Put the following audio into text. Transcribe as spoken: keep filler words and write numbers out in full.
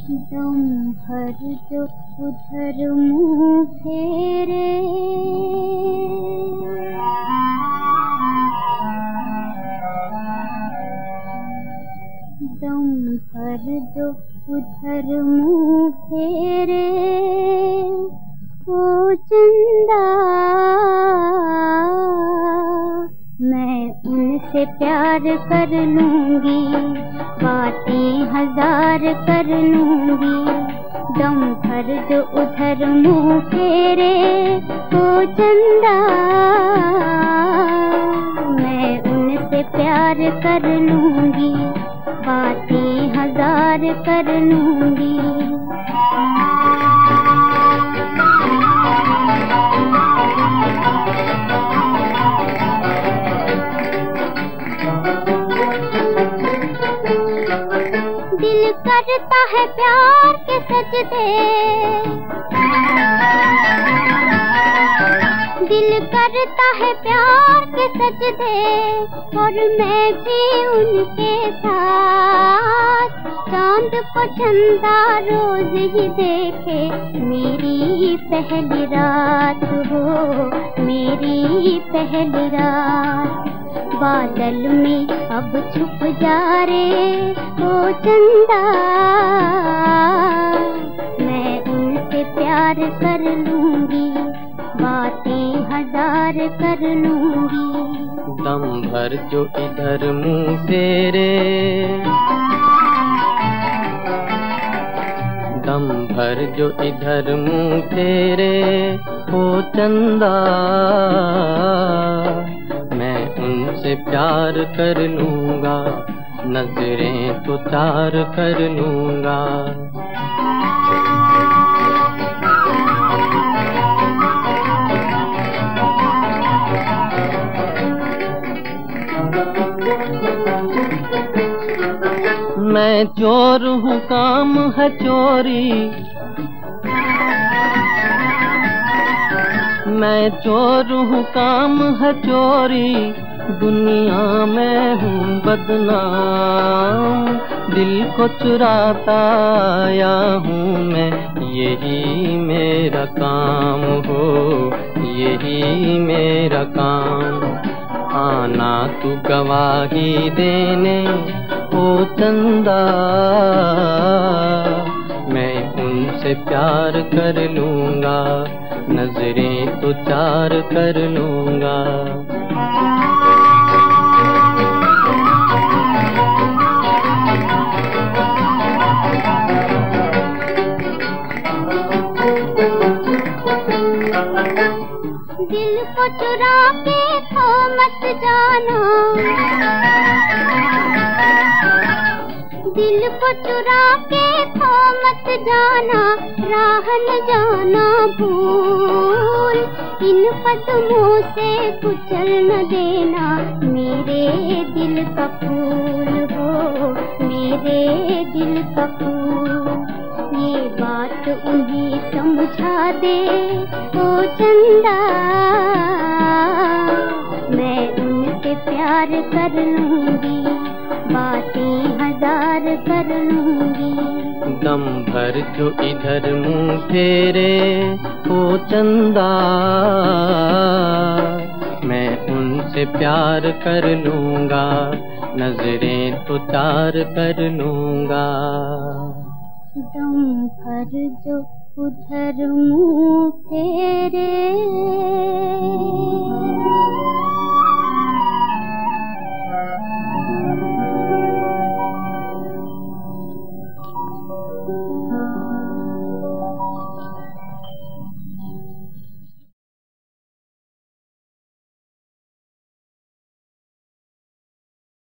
दम भर जो उधर मुँह फेरे, दम भर जो उधर मुँह फेरे, ओ चंदा मैं उनसे प्यार कर लूँगी, बातें हजार कर लूँगी। दम भर जो उधर मुँह फेरे, ओ चंदा मैं उनसे प्यार कर लूँगी, बातें हजार कर लूँगी। दिल करता है प्यार के सजदे, दिल करता है प्यार के सजदे, और मैं भी उनके साथ। चांद को चंदा रोज ही देखे, मेरी पहली रात हो, मेरी पहली रात। बादल में अब छुप जा रे, ओ चंदा मैं उनसे प्यार कर लूँगी, बातें हजार कर लूँगी। दम भर जो इधर मुँह फेरे, दम भर जो इधर मुँह फेरे, ओ चंदा मैं उनसे प्यार कर लूँगा, नजरें तो चार कर लूँगा। मैं चोर हूँ काम है चोरी, मैं चोर हूँ काम है चोरी, दुनिया में हूँ बदनाम। दिल को चुराता आया हूँ मैं, यही मेरा काम हो, यही मेरा काम। आना तू गवाही देने, ओ चंदा मैं उनसे प्यार कर लूँगा, नजरें तो चार कर लूँगा। दिल को चुरा के खो मत जाना, दिल को चुरा के खो मत जाना, राह न जाना भूल। इन कदमों से कुचल न देना, मेरे दिल का फूल हो, मेरे दिल का फूल। ये बात उन्हें समझा दे, ओ चंदा मैं उनसे प्यार कर लूँगी, बातें हजार कर लूँगी। दम भर जो इधर मुँह फेरे, ओ चंदा मैं उनसे प्यार कर लूँगा, नजरें तो चार कर लूँगा। दम भर जो उधर मुँह फेरे,